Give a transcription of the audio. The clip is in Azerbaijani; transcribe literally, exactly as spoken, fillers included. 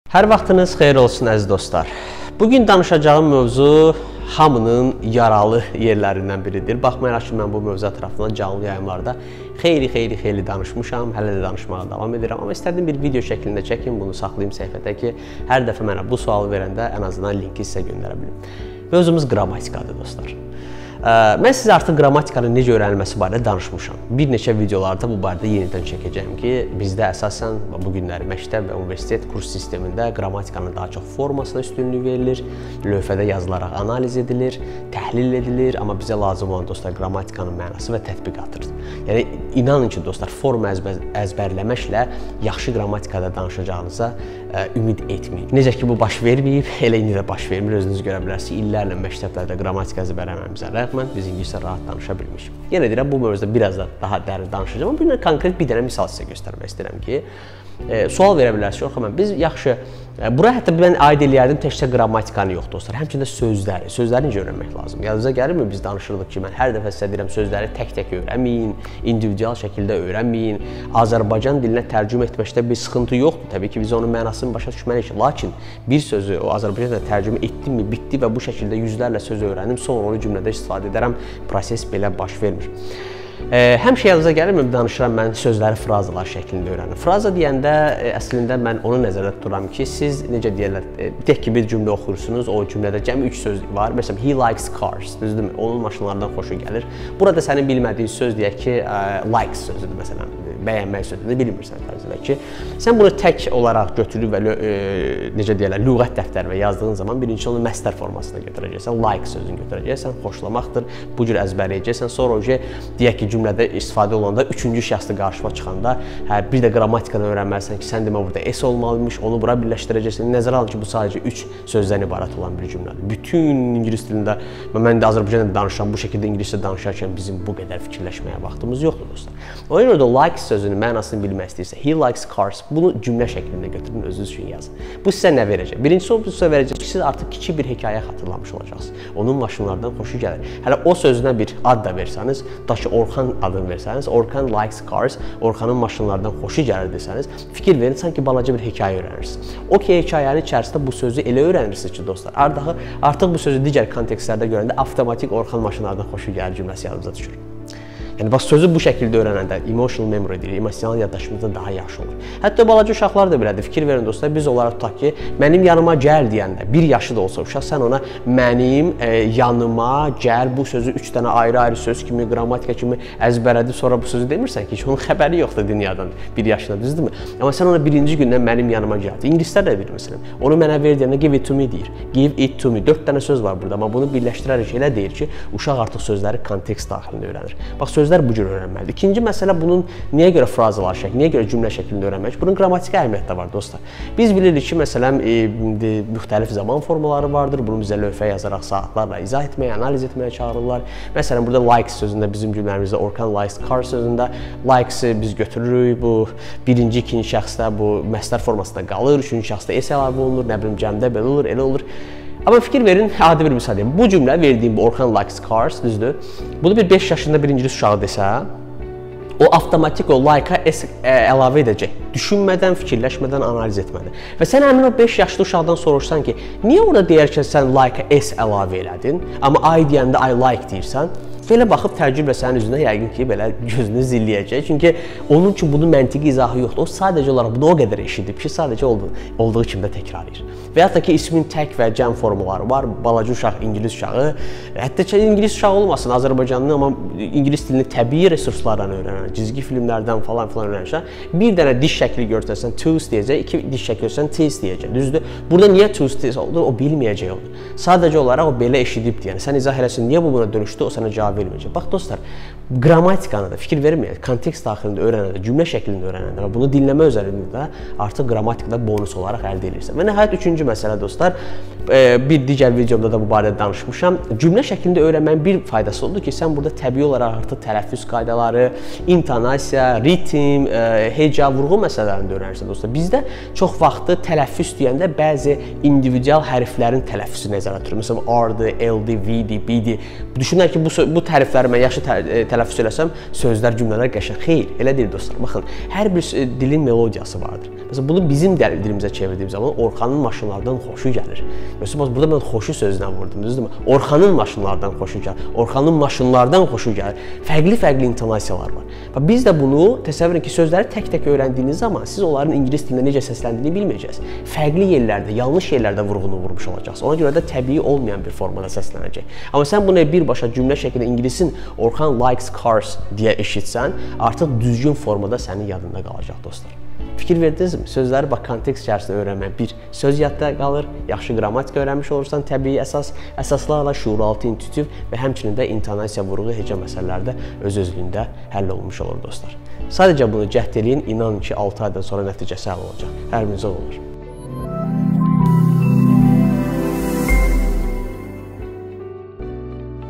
Hər vaxtınız xeyir olsun əziz dostlar. Bugün danışacağım mövzu hamının yaralı yerlərindən biridir. Baxmayaraq ki, mən bu mövzu ətrafından canlı yayımlarda xeyli-xeyli-xeyli danışmışam, hələ də danışmağa davam edirəm. Amma istədim bir video şəklində çəkim, bunu saxlayım səhifədə ki, hər dəfə mənə bu sualı verəndə ən azından linki sizə göndərə bilim. Mövzumuz qrammatikadır dostlar. Mən sizə artıq qrammatikanın necə öyrənilməsi barədə danışmışam. Bir neçə videolarda bu barədə yenidən çəkəcəyim ki, bizdə əsasən bu günləri məktəb və universitet kurs sistemində qrammatikanın daha çox formasına üstünlük verilir, lövhədə yazılaraq analiz edilir, təhlil edilir, amma bizə lazım olan dostlar qrammatikanın mənası və tətbiqatıdır. Yəni inanın ki, dostlar, forma əzbər əzbərləməklə yaxşı qrammatikada danışacağınıza ümid etməyin. Necə ki, bu baş verməyib, elə indi də baş vermir, özünüz görə bilərsiniz. İllərlə məktəblərdə qrammatika əzbərləməmizə rəğmən biz ingiliscə rahat danışa bilmişik. Yenə deyirəm, bu mövzuda biraz da daha dərin danışacağım. Amma bir konkret bir dənə misal sizə göstərmək istəyirəm ki, e, sual verə bilərsiniz, yox, mən biz yaxşı, e, bura hətta mən aid eləyərdim təkcə qrammatikanı yox dostlar, həmçinin də sözləri, sözləri necə öyrənmək lazım? Yadınıza gəlirmi, biz danışırdıq ki, mən hər dəfə sizə deyirəm, sözləri tək-tək öyrənməyin, individual şəkildə öyrənməyin. Azərbaycan dilinə tərcümə etməkdə bir sıxıntı yoxdur. Təbii ki, biz onun mənasını başa düşməliyik. Lakin bir sözü o Azərbaycan dilinə tərcümə etdimmi, bitdi və bu şəkildə yüzlərlə söz öyrənim, sonra onu cümlədə istifadə edərəm, proses belə baş vermir. E, həmişə yadınıza gəlirmi, danışıram mən sözləri frazalar şəklində öyrənim. Fraza deyəndə e, əslində mən onu nəzərdə tuturam ki, siz necə deyirlər, e, tək ki bir cümlə oxuyursunuz, o cümlədə cəmi üç söz var. Məsələn, he likes cars, düzdürmü? Onun maşınlardan xoşu gəlir. Burada sənin bilmədiyin söz deyək ki, e, likes sözüdür məsələn, bəyənmək sözüdür, bilmirsən fərzlə ki. Sən bunu tək olaraq götürüb və e, necə deyirlər, lüğət dəftərinə yazdığın zaman birinci onu məstər formasına götürəcəksən, like sözünü götürəcəksən, xoşlamaqdır, bu cür əzbərləyəcəksən. Sonra o ki, deyək ki, cümlədə istifadə olanda, üçüncü şəxsdə qarşıma çıxanda, hə, bir də qrammatikanı öyrənməlisən ki, sən demə burada s olmalımış, onu bura birləşdirəcəksən. Nəzərə alın ki, bu sadəcə üç sözdən ibarət olan bir cümlədir. Bütün ingilis dilində, mən də Azərbaycanla danışıram, bu şəkildə ingiliscə danışarkən bizim bu qədər fikirləşməyə vaxtımız yoxdur dostlar. Ona görə də like sözünün mənasını bilmək istəyirsə, he likes cars, bunu cümlə şəklində götürün, özünüz üçün yazın. Bu sizə nə verəcək? Birincisi o sizə verəcək ki, siz artıq kiçik bir hekayə xatırlamış olacaqsınız. Onun maşınlardan xoşu gəlir. Hələ o sözünə bir ad da versəniz, daşı Orxan adını versəniz, Orxan likes cars, Orxanın maşınlardan xoşu gəlir desəniz, fikir verin, sanki balaca bir hekayə öyrənirsiniz. O ki, hekayənin içərisində bu sözü elə öyrənirsiniz ki, dostlar, artıq, artıq bu sözü digər kontekstlərdə görəndə avtomatik Orxan maşınlardan xoşu gəlir cümləsi yadımıza düşür. Yəni, bax, sözü bu şəkildə öyrənəndə emotional memory deyilir, emosional yaddaşımızda daha yaxşı olur. Hətta balaca uşaqlar da belədir, fikir verin dostlar, biz onlara tutaq ki, mənim yanıma gəl deyəndə, bir yaşı da olsa uşaq, sən ona mənim e, yanıma gəl, bu sözü üç dənə ayrı-ayrı söz kimi, qrammatika kimi əzbərədib, sonra bu sözü demirsən ki, onun xəbəri yoxdur dünyadan, bir yaşında, düzdürmü? Amma sən ona birinci gündən mənim yanıma gəl. İngilislər də bilir, məsələn, onu mənə ver deyəndə give it to me deyir, give it to me, dörd dənə söz var burada, amma bunu birləşdirərək elə deyir ki, uşaq artıq sözləri kontekst daxilində öyrənir. Bax, söz bu cür öyrənməlidir. İkinci məsələ, bunun niyə görə frazalar şəkli, niyə görə cümlə şəklində öyrənmək? Bunun qrammatiki əhəmiyyəti də var dostlar. Biz bilirik ki, məsələn, e, müxtəlif zaman formaları vardır. Bunu bizə lövhə yazaraq saatlarla izah etməyə, analiz etməyə çağırırlar. Məsələn, burada likes sözündə, bizim cümləmizdə Orxan likes car sözündə likes-ı biz götürürük. Bu birinci, ikinci şəxsdə bu məsdər formasında qalır, üçüncü şəxsdə s əlavə olunur, nə bilim, cəmdə belə olur, elə olur. Amma fikir verin, adi bir misal deyim. Bu cümlə verdiyim bu Orxan likes cars, düzdür? Bunu bir beş yaşında bir ingilis uşağı desə, o avtomatik o like-a s əlavə edəcək. Düşünmədən, fikirləşmədən, analiz etmədən. Və sən həmin o beş yaşlı uşaqdan soruşsan ki, niyə orada deyərkən sən like-a s əlavə elədin, amma I deyəndə I like deyirsən, belə baxıb təəccüblə sənin üzünə yəqin ki, belə gözünü zilləyəcək. Çünki onun üçün bunun məntiqi izahı yoxdur. O sadəcə olaraq bunu o qədər eşidib ki, sadəcə olduğu, olduğu kimi də təkrarlayır. Və hətta ki, ismin tək və cəm formaları var. Balaca uşaq, ingilis uşağı. Hətta ki, ingilis uşağı olmasın, Azərbaycanlı, amma ingilis dilini təbii resurslardan öyrənən, cizgi filmlərdən falan filan öyrənən. Bir dənə diş şəkli görsəsən tooth deyəcək, iki diş şəkli görsəsən teeth deyəcək. Düzdür? Burada niyə tooth teeth oldu? O bilməyəcək oldu. Sadəcə olaraq o belə eşidib deyən. Sən izah eləsin, niyə bu buna dönüşdü? O sənə cavab verməyəcək. Bax dostlar, qrammatikanı da fikir verməyək, kontekst daxilində öyrənəndə, cümlə şəklində öyrənəndə və bunu dinləmə üzərində də artıq qrammatikada bonus olaraq əldə edirsən. Və nəhayət üçüncü məsələ dostlar, bir digər videomda da bu barədə danışmışam. Cümlə şəklində öyrənməyin bir faydası oldu ki, sən burada təbii olaraq artıq tələffüz qaydaları, intonasiya, ritm, heca, vurğu məsələlərini öyrənirsən dostlar. Bizdə çox vaxtı tələffüz deyəndə bəzi individual hərflərin tələffüzü nəzərdə tutulur. Məsələn, R-dır, L-dir, V-dir, B-dir. Düşünər ki, bu, bu tərifləri mən yaxşı tə tələffüz eləsəm, sözlər, cümlələr qəşəng. Xeyr, elə deyil dostlar. Baxın, hər bir dilin melodiyası vardır. Məsələn, bunu bizim dilimizə çevirdiyim zaman Orxanın maşınlardan xoşu gəlir. Yoxsa burada mən xoşu sözünə vurdum, düzdürmü? Orxanın maşınlardan xoşu gəlir. Orxanın maşınlardan xoşu gəlir. Fərqli-fərqli intonasiyalar var. Və biz də bunu təsəvvür edin ki, sözləri tək-tək öyrəndiyiniz zaman siz onların ingilis dilində necə səsləndiyini bilməyəcəksiniz. Fərqli yerlərdə, yanlış yerlərdə vurğunu vurmuş olacaqsınız. Ona görə də təbii olmayan bir formada səslənəcək. Amma sən bunu birbaşa cümlə şəklində ingilisin Orxan likes cars deyə eşitsən, artıq düzgün formada sənin yadında qalacaq dostlar. Fikir verdinizmi? Sözləri bax kontekst içərisində öyrənmək. Bir, söz yadda qalır, yaxşı qrammatika öyrənmiş olursan, təbii əsas əsaslarla şuuraltı, intuitiv və həmçinin də intonasiya, vurğu, heca məsələlərdə öz-özlüyündə həll olunmuş olur dostlar. Sadəcə bunu cəhd eləyin, inanın ki, altı aydan sonra nəticəsi həll olacaq. Hər birinizə olur.